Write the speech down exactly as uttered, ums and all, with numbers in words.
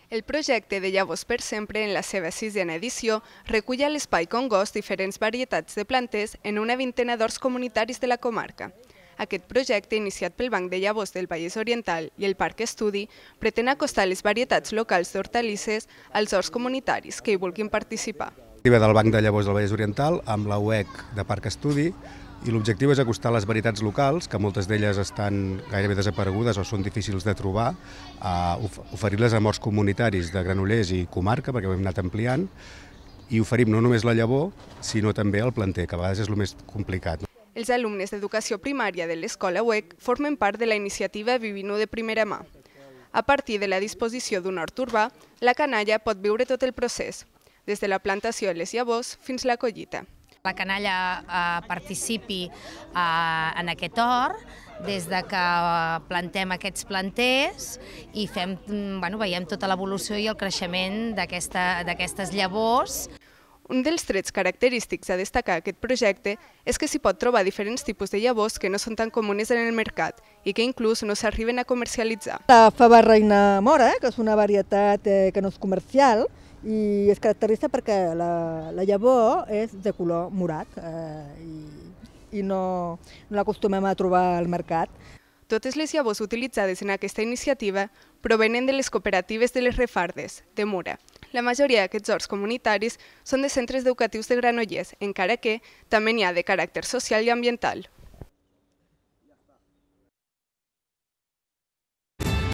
El projecte de Llavors per Sempre, en la seva sisena edició, recull a l'Espai Congost diferents varietats de plantes en una vintena d'horts comunitaris de la comarca. Aquest projecte, iniciat pel Banc de Llavors del Vallès Oriental i el Parc Estudi, pretén acostar les varietats locals d'hortalisses als horts comunitaris que hi vulguin participar. Del Banc de Llavors del Vallès Oriental amb la U E C de Parc Estudi, i l'objectiu és acostar les varietats locals, que moltes d'elles estan gairebé desaparegudes o són difícils de trobar, a oferir-les a horts comunitaris de Granollers i comarca, perquè ho hem anat ampliant, i oferim no només la llavor, sinó també el planter, que a vegades és el més complicat. Els alumnes d'educació primària de l'escola U E C formen part de la iniciativa Vivint-ho de primera mà. A partir de la disposició d'un hort urbà, la canalla pot viure tot el procés, des de la plantació de les llavors fins a la collita. La canalla eh, participi eh, en aquest hort des de que plantem aquests planters i fem, bueno, veiem tota l'evolució i el creixement d'aquestes llavors. Un dels trets característics a destacar aquest projecte és que s'hi pot trobar diferents tipus de llavors que no són tan comunes en el mercat i que inclús no s'arriben a comercialitzar. La fava reina mora, que és una varietat eh, que no és comercial, i es caracteritza perquè la, la llavor és de color morat eh, i, i no, no l'acostumem a trobar al mercat. Totes les llavors utilitzades en aquesta iniciativa provenen de les cooperatives de les Refardes, de Mura. La majoria d'aquests horts comunitaris són de centres educatius de Granollers, encara que també n'hi ha de caràcter social i ambiental.